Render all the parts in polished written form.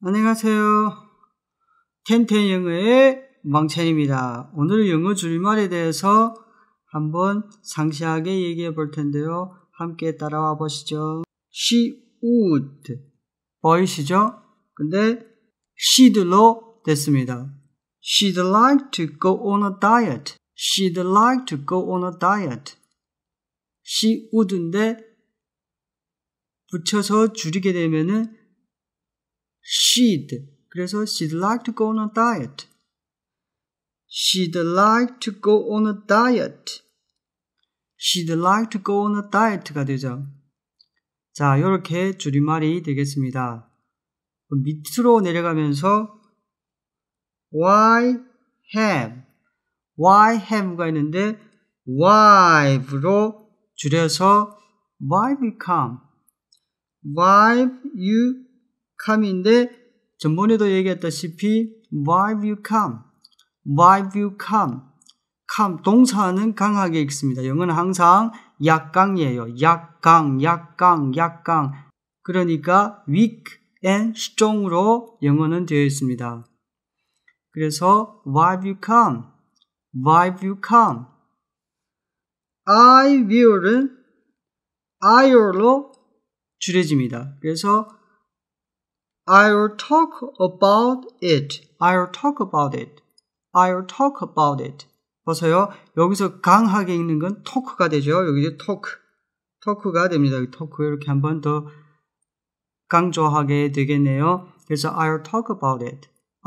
안녕하세요. 텐텐 영어의 망찬입니다. 오늘 영어 줄임말에 대해서 한번 상세하게 얘기해 볼 텐데요. 함께 따라와 보시죠. She would 보이시죠? 근데 she'd로 됐습니다. She'd like to go on a diet. She'd like to go on a diet. She would인데 붙여서 줄이게 되면은 she'd. 그래서 she'd like to go on a diet. She'd like to go on a diet. She'd like to go on a diet가 되죠. 자, 이렇게 줄임말이 되겠습니다. 밑으로 내려가면서 why have가 있는데 wive로 줄여서 why you come인데 전번에도 얘기했다시피 why you come 동사는 강하게 읽습니다. 영어는 항상 약강이에요. 약강 그러니까 weak and strong으로 영어는 되어 있습니다. 그래서 why you come I will은 I'll 줄여집니다. 그래서 I'll talk about it. 보세요. 여기서 강하게 읽는 건 talk가 되죠. 여기 talk가 됩니다. talk 이렇게 한 번 더 강조하게 되겠네요. 그래서 I'll talk about it.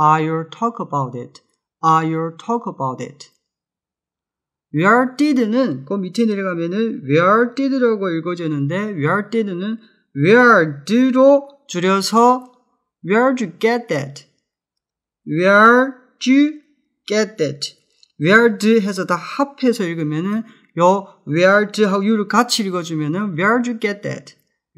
Where did는 그 밑에 내려가면은 where did라고 읽어지는데 where did는 where d로 줄여서 Where'd you get that? Where'd 해서 다 합해서 읽으면은 요 where'd 하고 you를 같이 읽어주면은 Where'd you get that?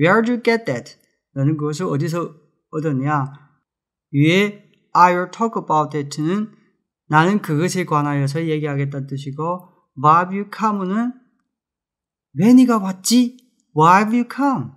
너는 그것을 어디서 얻었냐? 위에 I'll talk about it는 나는 그것에 관하여서 얘기하겠다는 뜻이고 Why have you come는 왜 네가 왔지? Why have you come?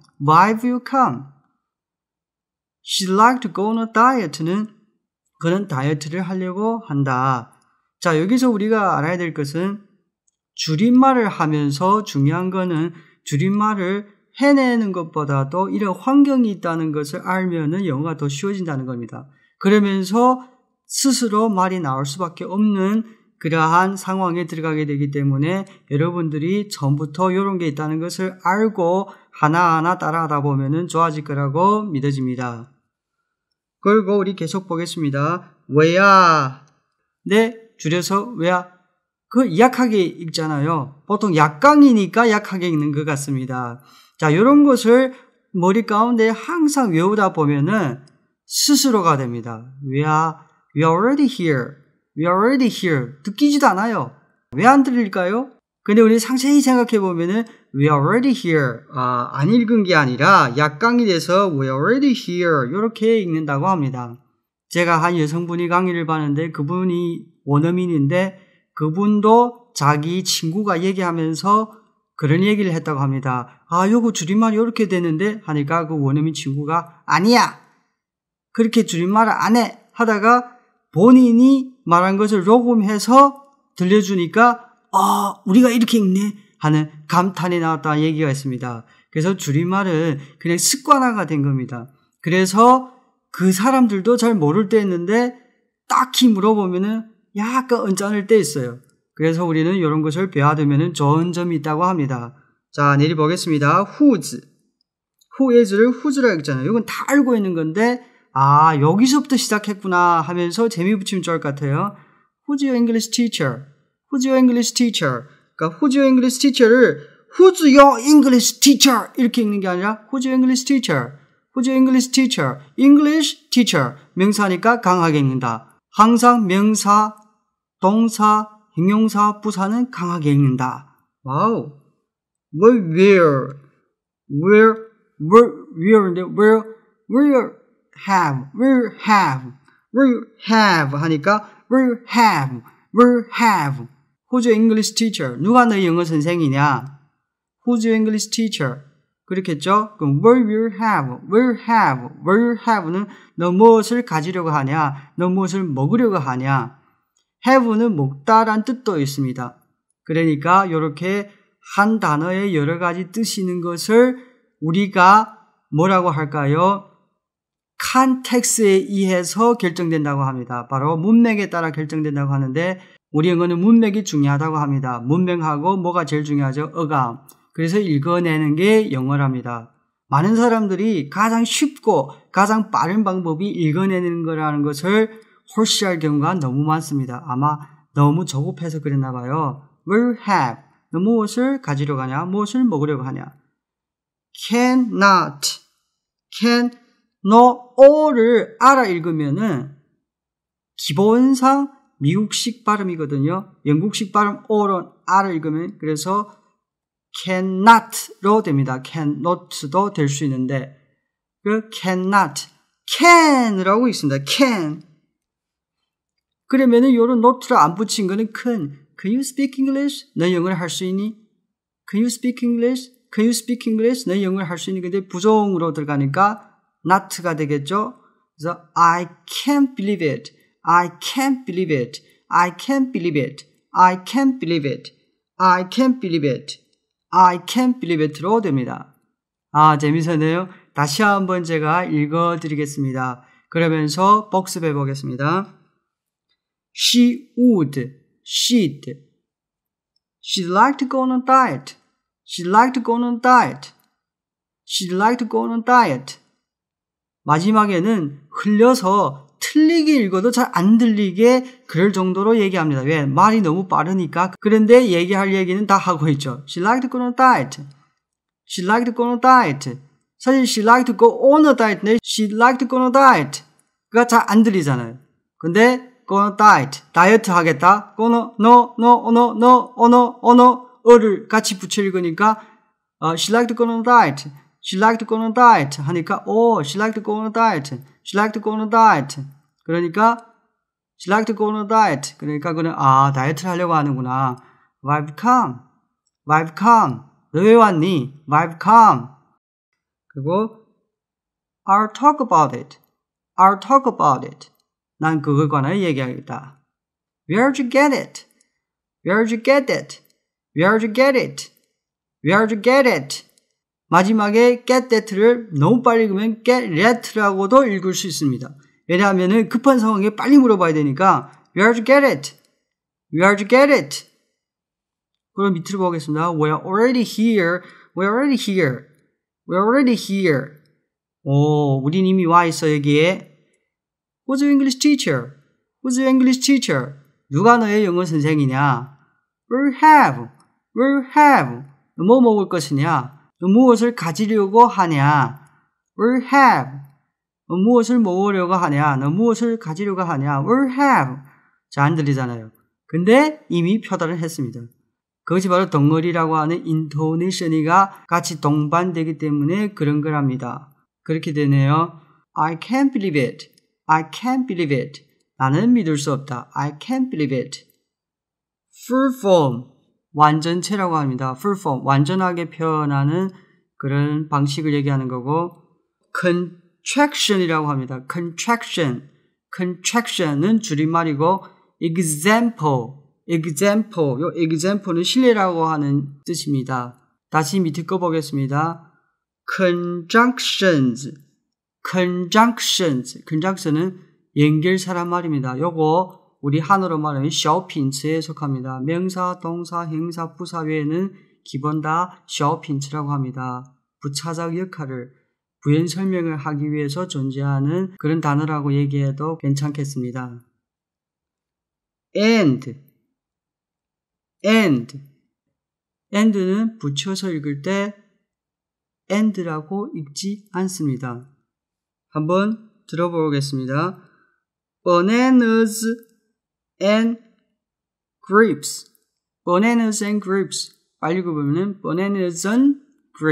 She'd like to go on a diet는 그는 다이어트를 하려고 한다. 자, 여기서 우리가 알아야 될 것은 줄임말을 하면서 중요한 거는 줄임말을 해내는 것보다도 이런 환경이 있다는 것을 알면은 영어가 더 쉬워진다는 겁니다. 그러면서 스스로 말이 나올 수밖에 없는 그러한 상황에 들어가게 되기 때문에 여러분들이 처음부터 이런 게 있다는 것을 알고 하나하나 따라하다 보면은 좋아질 거라고 믿어집니다. 그리고 우리 계속 보겠습니다. 왜야? 네, 줄여서 왜야? 그 약하게 읽잖아요. 보통 약강이니까 약하게 읽는 것 같습니다. 자, 이런 것을 머리 가운데 항상 외우다 보면은 스스로가 됩니다. 왜야? We are already here. 듣기지도 않아요. 왜 안 들릴까요? 근데 우리 상세히 생각해 보면은 we are already here. 안 읽은 게 아니라 약강이 돼서 we are already here. 이렇게 읽는다고 합니다. 제가 한 여성분이 강의를 봤는데 그분이 원어민인데 그분도 자기 친구가 얘기하면서 그런 얘기를 했다고 합니다. 요거 줄임말이 이렇게 되는데 하니까 그 원어민 친구가 아니야. 그렇게 줄임말을 안 해. 하다가 본인이 말한 것을 녹음해서 들려주니까 우리가 이렇게 읽네 하는 감탄이 나왔다는 얘기가 있습니다. 그래서 줄임말은 그냥 습관화가 된 겁니다. 그래서 그 사람들도 잘 모를 때 있는데 딱히 물어보면은 약간 언짢을 때 있어요. 그래서 우리는 이런 것을 배워두면 좋은 점이 있다고 합니다. 자, 내리 보겠습니다. whose is를 whose라고 했잖아요. 이건 다 알고 있는 건데 여기서부터 시작했구나 하면서 재미 붙이면 좋을 것 같아요. Who's your English teacher? 그러니까 Who's your English teacher를 Who's your English teacher? 이렇게 읽는 게 아니라 Who's your English teacher? English teacher. 명사니까 강하게 읽는다. 항상 명사, 동사, 형용사, 부사는 강하게 읽는다. 와우. where have 하니까 will have. Who's your English teacher? 누가 너의 영어 선생이냐? Who's your English teacher? 그렇겠죠? 그럼 will have는 너 무엇을 가지려고 하냐, 너 무엇을 먹으려고 하냐. have는 먹다란 뜻도 있습니다. 그러니까 이렇게 한 단어에 여러 가지 뜻이 있는 것을 우리가 뭐라고 할까요? 컨텍스트에 의해서 결정된다고 합니다. 바로 문맥에 따라 결정된다고 하는데 우리 영어는 문맥이 중요하다고 합니다. 문맥하고 뭐가 제일 중요하죠? 어감. 그래서 읽어내는 게 영어랍니다. 많은 사람들이 가장 쉽고 가장 빠른 방법이 읽어내는 거라는 것을 홀시할 경우가 너무 많습니다. 아마 너무 조급해서 그랬나 봐요. will have, 너 무엇을 가지려고 하냐, 무엇을 먹으려고 하냐. cannot, 너 o를 알아 읽으면은 기본상 미국식 발음이거든요. 영국식 발음 o는 알아 읽으면 그래서 cannot로 됩니다. cannot도 될 수 있는데 그 cannot, can이라고 있습니다. can. 그러면은 요런 not를 안 붙인 거는 can you speak English? 너 영어를 할 수 있니? Can you speak English? Can you speak English? 너 영어를 할 수 있니? 근데 부정으로 들어가니까 not가 되겠죠? 그래서 I can't believe it. I can't believe it. I can't believe it. I can't believe it. I can't believe it. I can't believe it로 됩니다. 아, 재밌었네요. 다시 한번 제가 읽어드리겠습니다. 그러면서 복습해 보겠습니다. She would, she'd like to go on a diet. She'd like to go on a diet. She'd like to go on a diet. 마지막에는 흘려서 틀리게 읽어도 잘 안 들리게 그럴 정도로 얘기합니다. 왜? 말이 너무 빠르니까. 그런데 얘기할 얘기는 다 하고 있죠. She'd like to go on a diet. She'd like to go on a diet. 사실 she'd like to go on a diet인데 she'd like to go on a diet. 그가 잘 안 들리잖아요. 근데 go on a diet. 다이어트 하겠다. go on 어를 같이 붙여 읽으니까 she'd like to go on a diet. She'd like to go on a diet 하니까 she'd like to go on a diet. She'd like to go on a diet. 그러니까 she'd like to go on a diet. 그러니까 그는 다이어트를 하려고 하는구나. I've come. 너 왜 왔니? I've come. 그리고 I'll talk about it. 난 그걸 관하여 얘기하겠다. Where'd you get it? 마지막에 get that를 너무 빨리 읽으면 get that라고도 읽을 수 있습니다. 왜냐하면 급한 상황에 빨리 물어봐야 되니까 Where'd you get it? 그럼 밑으로 보겠습니다. We're already here. 우린 이미 와 있어 여기에. Who's your English teacher? 누가 너의 영어 선생이냐? We'll have. 뭐 먹을 것이냐? 너 무엇을 가지려고 하냐? We'll have. 너 무엇을 먹으려고 하냐? 너 무엇을 가지려고 하냐? We'll have. 잘 안 들리잖아요. 근데 이미 표달을 했습니다. 그것이 바로 덩어리라고 하는 인토네이션이가 같이 동반되기 때문에 그런 거랍니다. 그렇게 되네요. I can't believe it. 나는 믿을 수 없다. I can't believe it. Full form. 완전체라고 합니다. full form. 완전하게 표현하는 그런 방식을 얘기하는 거고 contraction이라고 합니다. contraction은 줄임말이고 example는 실례라고 하는 뜻입니다. 다시 밑에 거 보겠습니다. conjunction은 연결사란 말입니다. 요거 우리 한어로 말하면 샤오핀츠에 속합니다. 명사, 동사, 행사, 부사 외에는 기본 다 샤오핀츠라고 합니다. 부차적 역할을 부연 설명을 하기 위해서 존재하는 그런 단어라고 얘기해도 괜찮겠습니다. and는 붙여서 읽을 때 and라고 읽지 않습니다. 한번 들어보겠습니다. Bananas and grapes. 빨리 읽어보면 bananas and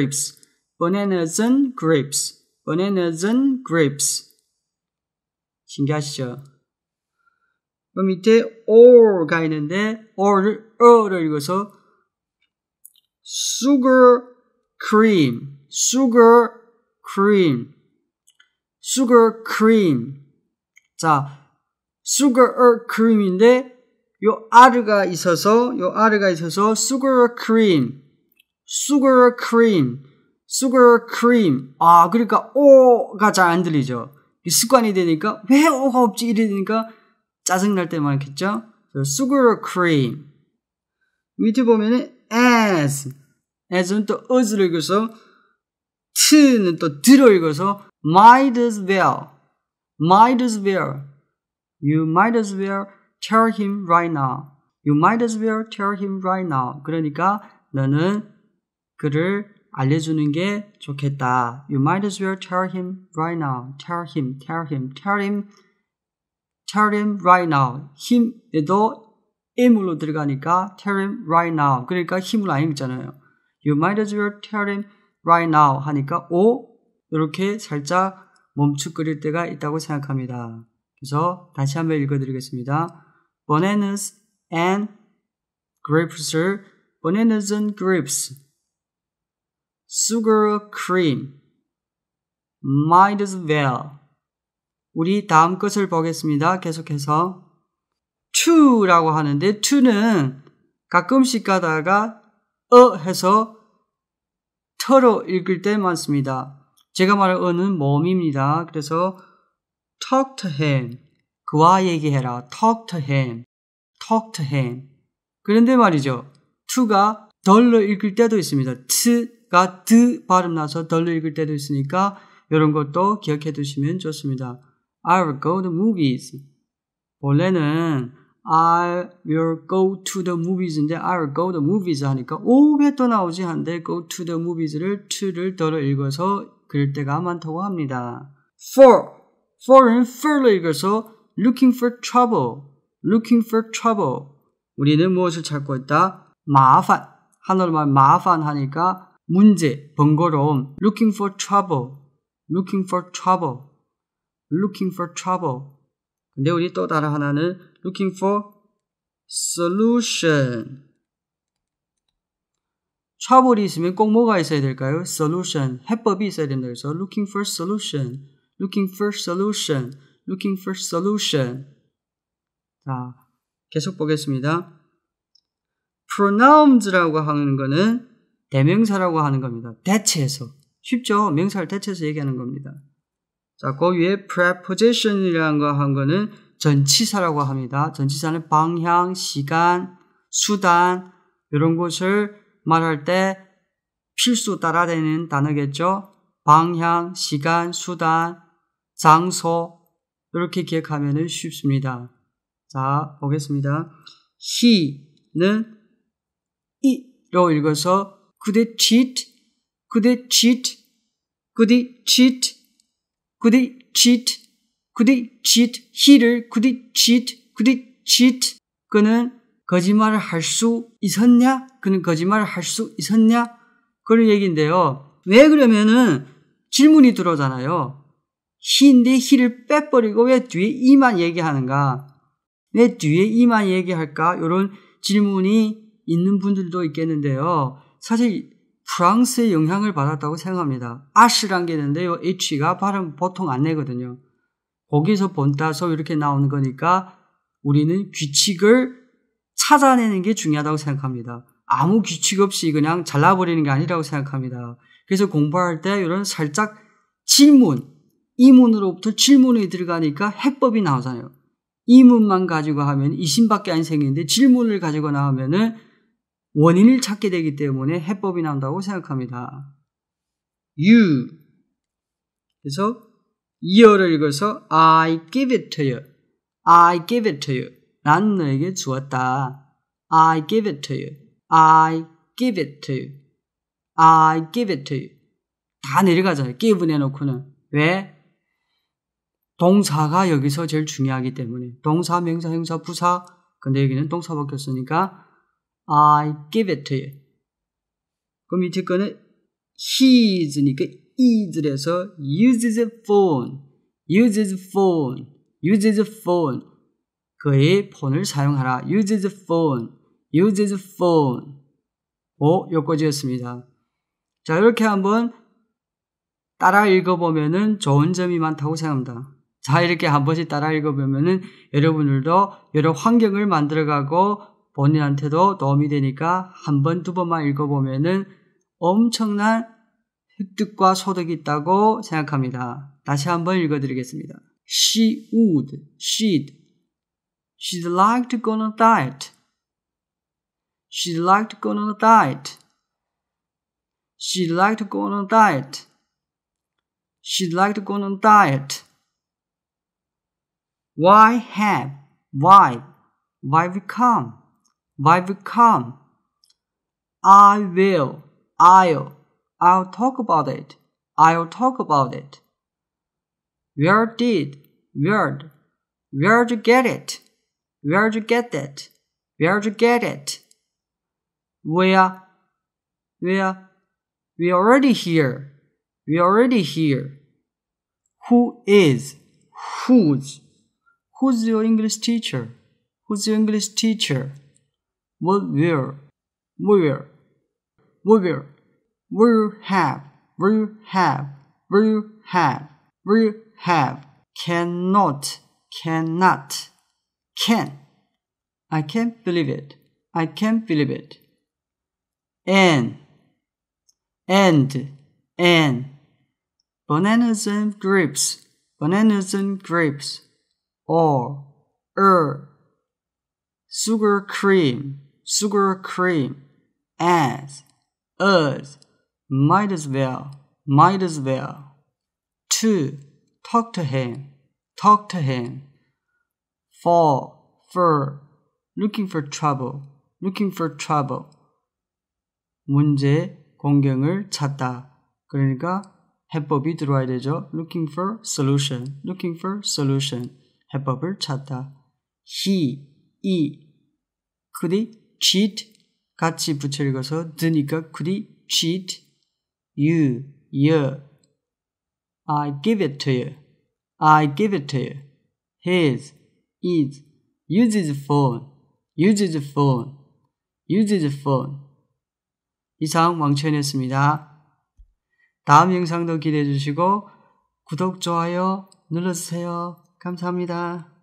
grapes. 신기하시죠? 그 밑에 or가 있는데 or를 읽어서 sugar cream, sugar cream, sugar cream. 자, sugar cream인데 요 R가 있어서 sugar cream, sugar cream, sugar cream. 아, 그러니까 O가 잘 안 들리죠. 습관이 되니까 왜 O가 없지 이러니까 짜증날 때 많겠죠. sugar cream. 밑에 보면은 as는 또 as를 읽어서 t는 또 들어 읽어서 might as well, might as well. You might as well tell him right now. You might as well tell him right now. 그러니까 너는 그를 알려주는 게 좋겠다. You might as well tell him right now. Tell him right now. 힘에도 M으로 들어가니까 tell him right now. 그러니까 힘을 안 읽잖아요. You might as well tell him right now 하니까 O 이렇게 살짝 멈칫거릴 때가 있다고 생각합니다. 그래서 다시 한번 읽어드리겠습니다. Bananas and grapes를 bananas and grapes, sugar cream, might as well. 우리 다음 것을 보겠습니다. 계속해서 to라고 하는데 to는 가끔씩 가다가 해서 터로 읽을 때 많습니다. 제가 말할 어는 모음입니다. 그래서 talk to him, 그와 얘기해라. talk to him. 그런데 말이죠. to가 덜로 읽을 때도 있습니다. t가 드 발음 나서 덜로 읽을 때도 있으니까 이런 것도 기억해 두시면 좋습니다. I will go to the movies. 원래는 I will go to the movies인데 I will go to the movies 하니까 왜 또 나오지 한데 go to the movies를 to를 덜어 읽어서 그럴 때가 많다고 합니다. for는 for로 읽어서 looking for trouble. 우리는 무엇을 찾고 있다? 마烦. 한어로만 마烦하니까 문제, 번거로움. looking for trouble. 근데 우리 또 다른 하나는 looking for solution. trouble이 있으면 꼭 뭐가 있어야 될까요? solution. 해법이 있어야 된다. 그래서 looking for solution. 자, 계속 보겠습니다. pronouns라고 하는 거는 대명사라고 하는 겁니다. 대체해서. 쉽죠? 명사를 대체해서 얘기하는 겁니다. 자, 그 위에 preposition이라는 거 한 거는 전치사라고 합니다. 전치사는 방향, 시간, 수단 이런 것을 말할 때 필수 따라되는 단어겠죠. 방향, 시간, 수단, 장소 이렇게 기억하면 쉽습니다. 자, 보겠습니다. he는 이로 읽어서 could it cheat? he를 could it cheat? 그는 거짓말을 할 수 있었냐? 그런 얘기인데요. 왜 그러면은 질문이 들어오잖아요. he인데 he를 빼버리고 왜 뒤에 e만 얘기하는가? 왜 뒤에 e만 얘기할까? 이런 질문이 있는 분들도 있겠는데요. 사실 프랑스의 영향을 받았다고 생각합니다. ash란 게 있는데요. h가 발음 보통 안 내거든요. 거기서 본따서 이렇게 나오는 거니까 우리는 규칙을 찾아내는 게 중요하다고 생각합니다. 아무 규칙 없이 그냥 잘라버리는 게 아니라고 생각합니다. 그래서 공부할 때 이런 살짝 질문, 이문으로부터 질문이 들어가니까 해법이 나오잖아요. 이문만 가지고 하면 이심밖에 안 생기는데 질문을 가지고 나오면은 원인을 찾게 되기 때문에 해법이 나온다고 생각합니다. you. 그래서 year를 읽어서 I give it to you. 나는 너에게 주었다. I give it to you. 다 내려가잖아요. give 내놓고는. 왜? 동사가 여기서 제일 중요하기 때문에. 동사, 명사, 형사, 부사. 근데 여기는 동사밖에 없으니까 I give it to you. 그 밑에 거는 he's니까 is에서 uses phone. 그의 폰을 사용하라. uses phone. 여기까지였습니다. 자, 이렇게 한번 따라 읽어보면은 좋은 점이 많다고 생각합니다. 자, 이렇게 한 번씩 따라 읽어보면은 여러분들도 여러 환경을 만들어가고 본인한테도 도움이 되니까 한 번, 두 번만 읽어보면은 엄청난 획득과 소득이 있다고 생각합니다. 다시 한번 읽어드리겠습니다. She would, she'd like to go on a diet. She'd like to go on a diet. She'd like to go on a diet. She'd like to go on a diet. Why become? I'll talk about it. Where'd you get it? Where'd you get it? We're already here. Who's your English teacher? What will you have? Cannot. Can. I can't believe it. And. Bananas and grapes. Or. Sugar cream. As. Might as well. To. Talk to him. For. Looking for trouble. 문제, 공경을 찾다. 그러니까 해법이 들어와야 되죠. Looking for solution. 해법을 찾다. He. Could he cheat? 같이 붙여 읽어서 드니까 could he cheat? You. I give it to you. His. Use his phone. 이상 왕천이었습니다. 다음 영상도 기대해 주시고 구독, 좋아요 눌러주세요. 감사합니다.